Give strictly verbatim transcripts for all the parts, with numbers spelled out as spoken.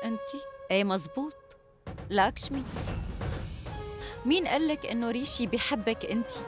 انتي؟ ايه مزبوط. لاكشمي، مين قالك انه ريشي بيحبك انتي؟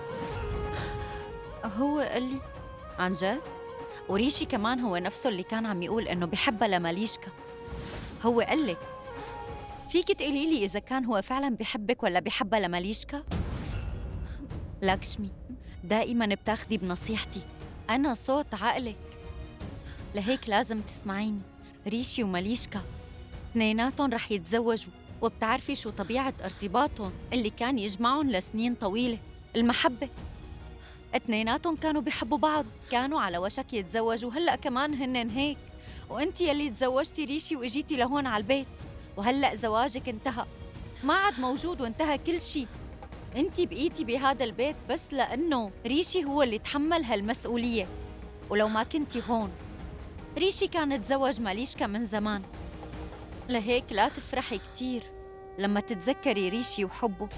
هو قال لي. عن جد؟ وريشي كمان هو نفسه اللي كان عم يقول انه بحبها لماليشكا. هو قالك. فيك تقولي لي اذا كان هو فعلا بحبك ولا بحبها لماليشكا؟ لاكشمي، دائما بتاخدي بنصيحتي، انا صوت عقلك، لهيك لازم تسمعيني. ريشي وماليشكا اثنيناتهم رح يتزوجوا، وبتعرفي شو طبيعة ارتباطهم اللي كان يجمعهم لسنين طويلة؟ المحبة. اثنيناتهم كانوا بيحبوا بعض، كانوا على وشك يتزوجوا، هلأ كمان هنن هيك. وانت يلي تزوجتي ريشي واجيتي لهون على البيت، وهلأ زواجك انتهى، ما عاد موجود وانتهى كل شيء. انت بقيتي بهذا البيت بس لأنه ريشي هو اللي تحمل هالمسؤولية، ولو ما كنتي هون ريشي كان تزوج ماليشكا من زمان. لهيك لا تفرحي كتير لما تتذكري ريشي وحبه.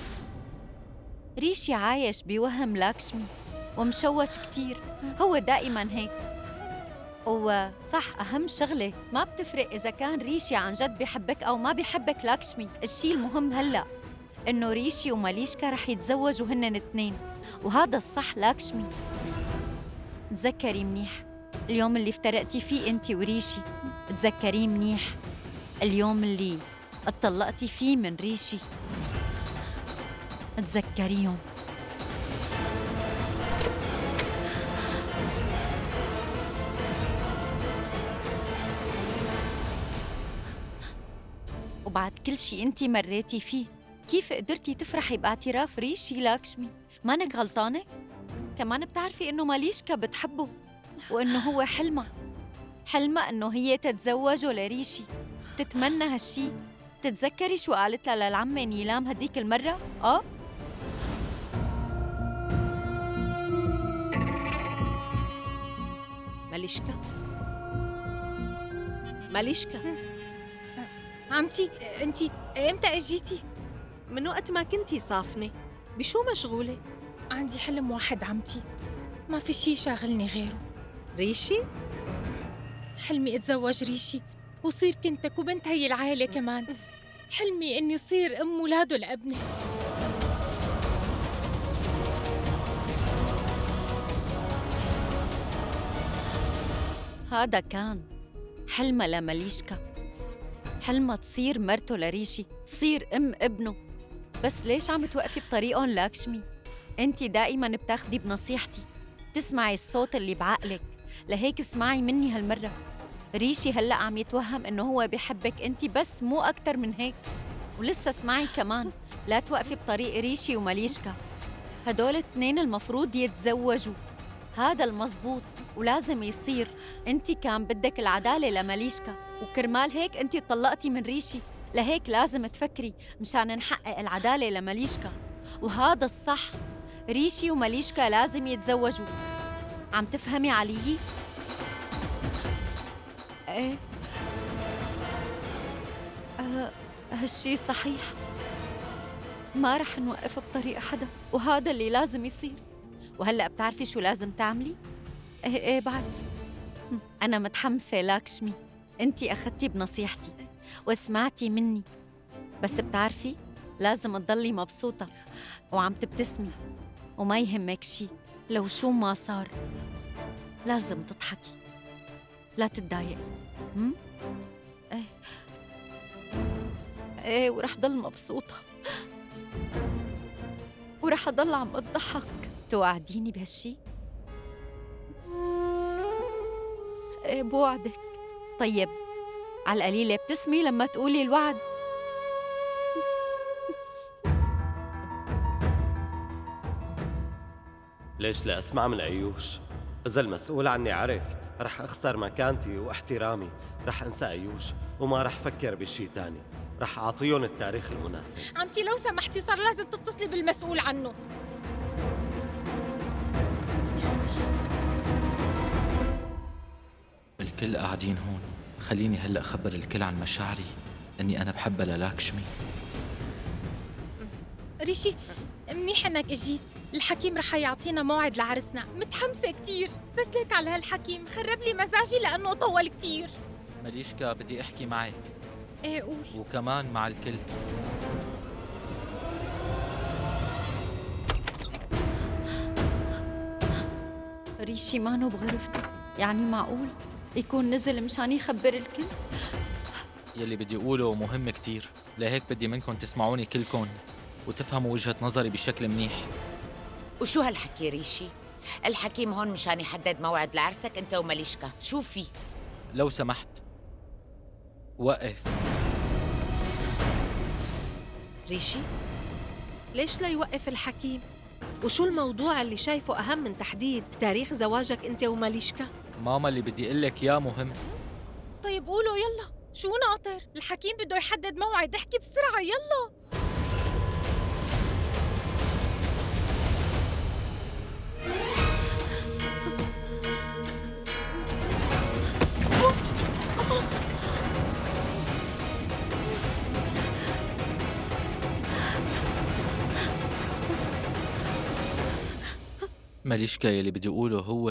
ريشي عايش بوهم لاكشمي ومشوش كتير، هو دائما هيك. وصح، أهم شغلة ما بتفرق إذا كان ريشي عن جد بحبك أو ما بحبك لاكشمي، الشي المهم هلأ إنه ريشي وماليشكا رح يتزوجوا هنن اثنين، وهذا الصح لاكشمي. تذكري منيح اليوم اللي افترقتي فيه انتي وريشي، تذكريه منيح اليوم اللي اتطلقتي فيه من ريشي، تذكريهم. وبعد كل شي انتي مريتي فيه، كيف قدرتي تفرحي باعتراف ريشي لاكشمي؟ مانك غلطانة؟ كمان بتعرفي انه ماليشكا بتحبه، وانه هو حلمها حلمها انه هي تتزوجه لريشي، تتمنى هالشي. تتذكري شو قالت لها للعمة نيلام هديك المرة؟ اه؟ ماليشكا، ماليشكا عمتي، انتي امتى اجيتي؟ من وقت ما كنتي صافنة، بشو مشغولة؟ عندي حلم واحد عمتي، ما في شي شاغلني غيره. ريشي؟ حلمي اتزوج ريشي وصير كنتك وبنت هي العائلة كمان. حلمي اني صير ام ولاده لابني. هذا كان حلمها لماليشكا، حلمها تصير مرته لريشي، تصير ام ابنه. بس ليش عم توقفي بطريقهم لاكشمي؟ انتي دائما بتاخدي بنصيحتي، تسمعي الصوت اللي بعقلك، لهيك اسمعي مني هالمرة. ريشي هلأ عم يتوهم انه هو بيحبك انتي بس، مو أكتر من هيك. ولسه اسمعي كمان، لا توقفي بطريق ريشي وماليشكا، هدول الاثنين المفروض يتزوجوا، هذا المزبوط ولازم يصير. انتي كان بدك العدالة لماليشكا، وكرمال هيك انتي اتطلقتي من ريشي، لهيك لازم تفكري مشان نحقق العدالة لماليشكا، وهذا الصح. ريشي وماليشكا لازم يتزوجوا. عم تفهمي علي؟ ايه، أه هالشي صحيح، ما رح نوقف بطريق حدا، وهذا اللي لازم يصير. وهلأ بتعرفي شو لازم تعملي؟ ايه ايه بعرف. أنا متحمسة لاكشمي، انتي أخدتي بنصيحتي وسمعتي مني، بس بتعرفي لازم تضلي مبسوطة وعم تبتسمي، وما يهمك شي، لو شو ما صار لازم تضحكي، لا تتضايقي. هم؟ ايه ايه، ورح ضل مبسوطة، ورح أضل عم أضحك. توعديني بهالشي؟ ايه بوعدك. طيب على القليلة بتسمي لما تقولي الوعد. ليش لا أسمع من أيوش؟ إذا المسؤول عني عرف رح أخسر مكانتي واحترامي، رح أنسى أيوش وما رح فكر بشي تاني، رح أعطيهم التاريخ المناسب. عمتي لو سمحتي صار لازم تتصلي بالمسؤول عنه. الكل قاعدين هون، خليني هلأ أخبر الكل عن مشاعري أني أنا بحبها للاكشمي. ريشي، منيح انك اجيت، الحكيم رح يعطينا موعد لعرسنا، متحمسة كتير، بس ليك على هالحكيم خرب لي مزاجي لأنه طول كتير. ماليشكا بدي أحكي معك. ايه قول. وكمان مع الكل. ريشي مانو بغرفته، يعني معقول يكون نزل مشان يخبر الكل؟ يلي بدي أقوله مهم كتير، لهيك بدي منكم تسمعوني كلكم وتفهموا وجهة نظري بشكل منيح. وشو هالحكي ريشي؟ الحكيم هون مشان يحدد موعد لعرسك انت ومليشكا، شو في؟ لو سمحت وقف. ريشي، ليش لا يوقف الحكيم؟ وشو الموضوع اللي شايفه أهم من تحديد تاريخ زواجك أنت وماليشكا؟ ماما اللي بدي أقول لك يا مهم. طيب قولوا يلا، شو ناطر؟ الحكيم بده يحدد موعد، احكي بسرعة يلا. ماليشكا يلي بدي أقوله هو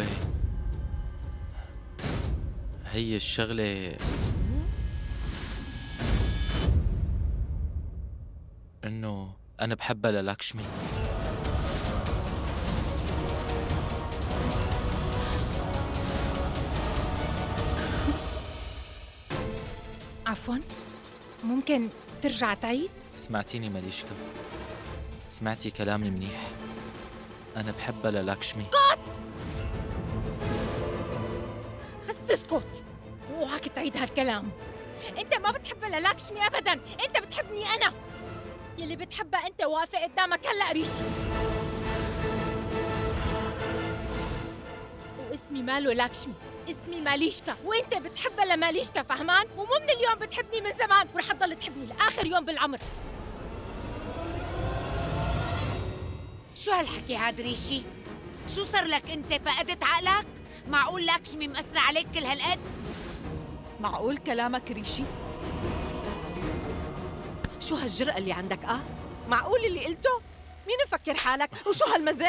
هي الشغلة إنه أنا بحبها للاكشمي. عفواً، ممكن ترجع تعيد؟ سمعتيني ماليشكا، سمعتي كلامي منيح. أنا بحبها للاكشمي. اسكت! بس اسكت، اوعك تعيد هالكلام. انت ما بتحبها للاكشمي ابدا، انت بتحبني انا. يلي بتحبها انت واقفه قدامك هلا ريشي. واسمي ماله لاكشمي، اسمي ماليشكا، وانت بتحبها لماليشكا، فهمان؟ ومو من اليوم بتحبني، من زمان، ورح تضل تحبني لاخر يوم بالعمر. شو هالحكي هاد ريشي؟ شو صار لك انت؟ فقدت عقلك؟ معقول لاكشمي مأثرة عليك كل هالقد؟ معقول كلامك ريشي؟ شو هالجرأة اللي عندك آه؟ معقول اللي قلته؟ مين مفكر حالك؟ وشو هالمزح؟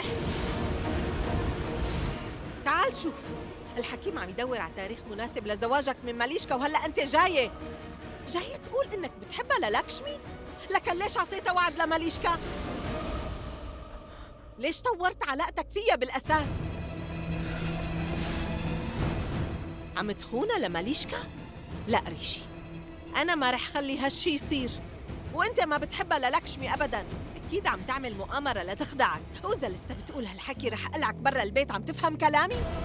تعال شوف، الحكيم عم يدور على تاريخ مناسب لزواجك من ماليشكا، وهلأ أنت جاية جاية تقول إنك بتحبها للاكشمي؟ لكن ليش أعطيتها وعد لماليشكا؟ ليش طورت علاقتك فيها بالأساس؟ عم تخونها لماليشكا؟ لا ريشي، أنا ما رح خلي هالشي يصير، وأنت ما بتحبها للاكشمي أبداً، أكيد عم تعمل مؤامرة لتخدعك، وإذا لسه بتقول هالحكي رح أقلعك برا البيت، عم تفهم كلامي؟